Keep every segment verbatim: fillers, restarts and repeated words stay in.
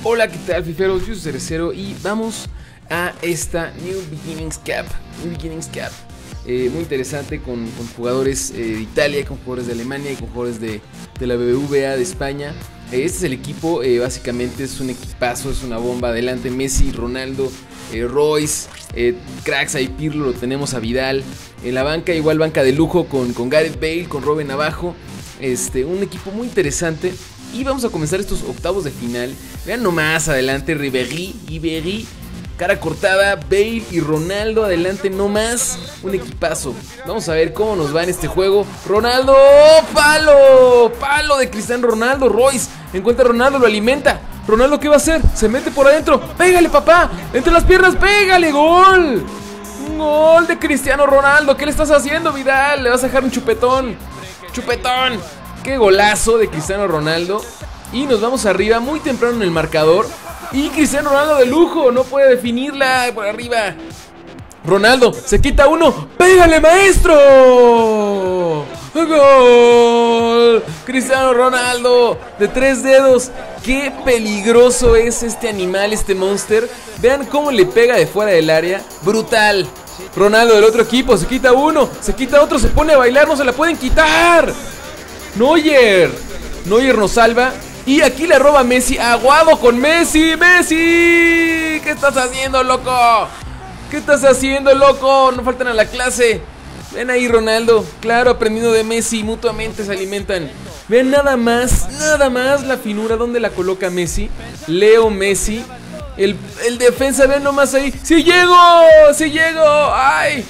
Hola, ¿qué tal, fiferos? Yo soy Cerecero y vamos a esta New Beginnings Cup. New Beginnings Cup. Eh, muy interesante con, con jugadores eh, de Italia, con jugadores de Alemania y con jugadores de, de la B B V A de España. Eh, este es el equipo, eh, básicamente es un equipazo, es una bomba. Adelante Messi, Ronaldo, eh, Royce, eh, cracks ahí, Pirlo, lo tenemos a Vidal. En la banca, igual banca de lujo con, con Gareth Bale, con Robben abajo. Este, un equipo muy interesante. Y vamos a comenzar estos octavos de final. Vean nomás, adelante Ribéry, Ribéry, cara cortada, Bale y Ronaldo, adelante nomás. Un equipazo. Vamos a ver cómo nos va en este juego. Ronaldo, palo, palo de Cristiano Ronaldo. Royce encuentra a Ronaldo, lo alimenta. Ronaldo, ¿qué va a hacer? Se mete por adentro. Pégale, papá, entre las piernas, pégale, gol. Un gol de Cristiano Ronaldo. ¿Qué le estás haciendo, Vidal? Le vas a dejar un chupetón. Chupetón. Qué golazo de Cristiano Ronaldo. Y nos vamos arriba muy temprano en el marcador. Y Cristiano Ronaldo de lujo, no puede definirla por arriba. Ronaldo, se quita uno. ¡Pégale, maestro! ¡Gol! Cristiano Ronaldo de tres dedos. Qué peligroso es este animal, este monster. Vean cómo le pega de fuera del área. Brutal. Ronaldo del otro equipo, se quita uno, se quita otro, se pone a bailar, no se la pueden quitar. Neuer, Neuer nos salva. Y aquí le roba Messi, aguado con Messi. Messi, ¿qué estás haciendo, loco? ¿Qué estás haciendo, loco? No faltan a la clase. Ven ahí, Ronaldo, claro, aprendiendo de Messi, mutuamente se alimentan. Ven nada más, nada más la finura, ¿dónde la coloca Messi? Leo Messi. El, el defensa, ven nomás ahí. ¡Sí llego! ¡Sí llego! ¡Ay!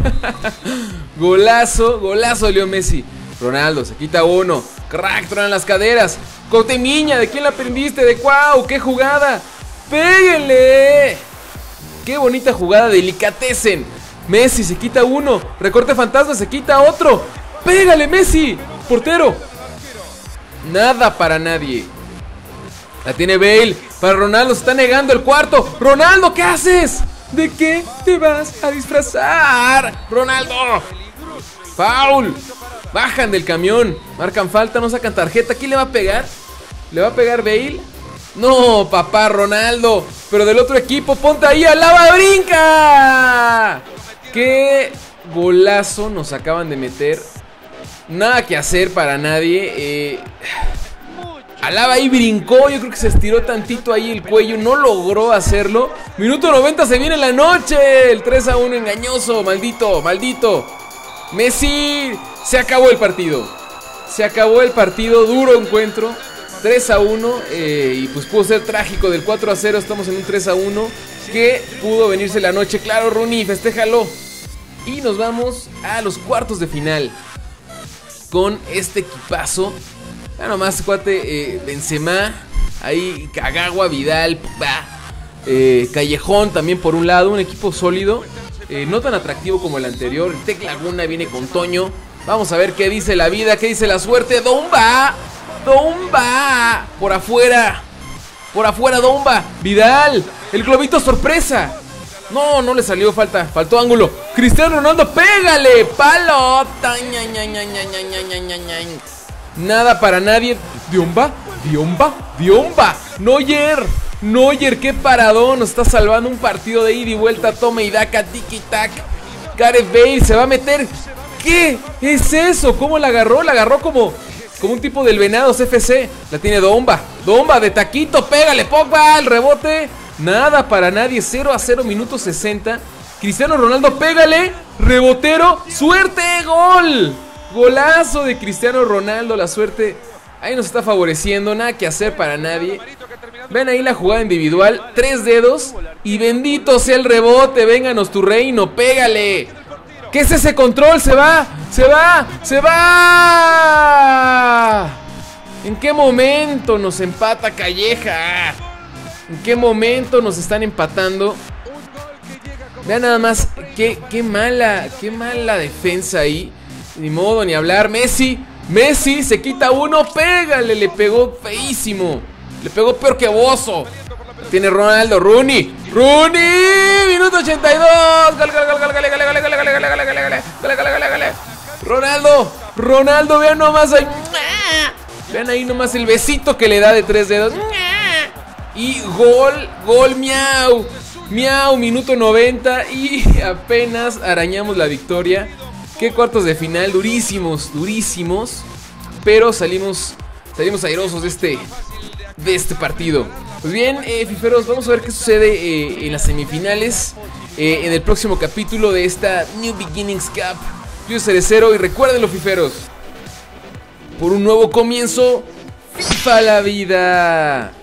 Golazo, golazo de Leo Messi. Ronaldo se quita uno. Crack, tronan las caderas. Cotemiña, ¿de quién la aprendiste? De Cuau, qué jugada. ¡Péguenle! Qué bonita jugada, delicatessen. Messi se quita uno. Recorte fantasma, se quita otro. ¡Pégale, Messi! Portero. Nada para nadie. La tiene Bale. Para Ronaldo, se está negando el cuarto. Ronaldo, ¿qué haces? ¿De qué te vas a disfrazar? Ronaldo. Foul. Bajan del camión. Marcan falta, no sacan tarjeta. ¿Quién le va a pegar? ¿Le va a pegar Bale? No, papá, Ronaldo. Pero del otro equipo, ponte ahí, Alaba, brinca. Qué golazo nos acaban de meter. Nada que hacer para nadie. Eh... Alaba ahí brincó, yo creo que se estiró tantito ahí el cuello, no logró hacerlo. Minuto noventa, se viene la noche. El tres a uno engañoso, maldito, maldito. Messi, se acabó el partido. Se acabó el partido, duro encuentro. tres a uno, eh, y pues pudo ser trágico. Del cuatro a cero estamos en un tres a uno. Que pudo venirse la noche, claro, Rooney, festéjalo. Y nos vamos a los cuartos de final con este equipazo. Ya nomás, cuate, eh, Benzema, ahí Kagawa, Vidal, bah, eh, Callejón también por un lado, un equipo sólido, eh, no tan atractivo como el anterior. El Tec Laguna viene con Toño. Vamos a ver qué dice la vida, qué dice la suerte. Domba, Domba, por afuera, por afuera Domba, Vidal, el globito sorpresa. No, no le salió, falta, faltó ángulo. Cristiano Ronaldo, pégale, palota. Ña, ña, ña, ña, ña, ña, ña, ña. Nada para nadie. Diomba, Diomba, Diomba. Neuer, Neuer, qué paradón. Nos está salvando un partido de ida y vuelta. Toma y daca, tiki tac. Gareth Bale se va a meter. ¿Qué es eso? ¿Cómo la agarró? La agarró como, como un tipo del Venados F C. La tiene Domba, Domba de taquito. Pégale, Pogba, el rebote. Nada para nadie. Cero a cero, minuto sesenta. Cristiano Ronaldo, pégale. Rebotero, suerte, gol. Golazo de Cristiano Ronaldo, la suerte ahí nos está favoreciendo, nada que hacer para nadie. Ven ahí la jugada individual, tres dedos y bendito sea el rebote, vénganos tu reino, pégale. ¿Qué es ese control? Se va, se va, se va. ¿En qué momento nos empata Calleja? ¿En qué momento nos están empatando? Vean nada más, qué, qué mala, qué mala defensa ahí. Ni modo, ni hablar. Messi, Messi se quita uno, pégale, le pegó feísimo. Le pegó peor que Bozo. Tiene Ronaldo, Rooney, Rooney, minuto ochenta y dos. Gol, gol, gol, gol, gol, gol, gol, gol, gol, gol, gol, gol, gol. Ronaldo, Ronaldo, vean nomás ahí. Vean ahí nomás el besito que le da de tres dedos. Y gol, gol, miau. Miau, minuto noventa y apenas arañamos la victoria. Qué cuartos de final, durísimos, durísimos. Pero salimos, salimos airosos de este, de este partido. Pues bien, eh, fiferos, vamos a ver qué sucede eh, en las semifinales. Eh, en el próximo capítulo de esta New Beginnings Cup. Yo soy Cerecero y recuérdenlo, fiferos. Por un nuevo comienzo, FIFA la vida.